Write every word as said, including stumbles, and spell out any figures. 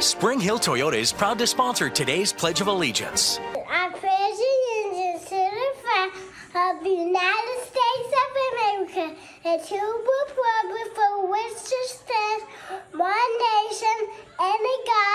Spring Hill Toyota is proud to sponsor today's Pledge of Allegiance. I pledge allegiance to the flag of the United States of America and to the republic for which it stands, one nation, under God,